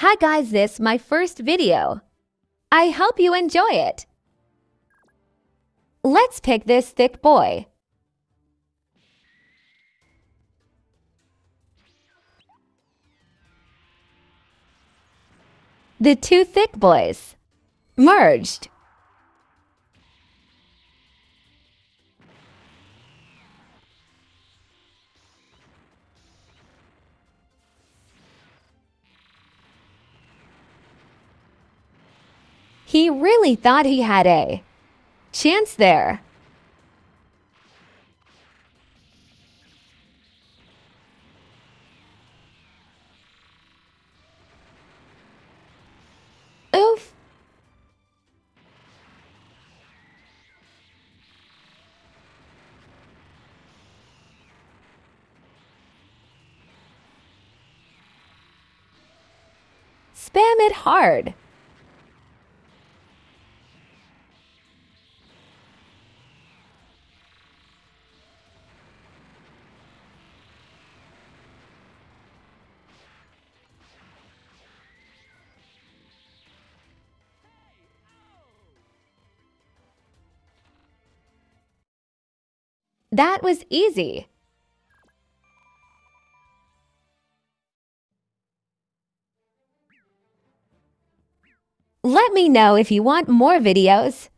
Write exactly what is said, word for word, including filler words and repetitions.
Hi guys, this my first video. I hope you enjoy it. Let's pick this thick boy. The two thick boys merged. He really thought he had a chance there. Oof. Spam it hard. That was easy. Let me know if you want more videos.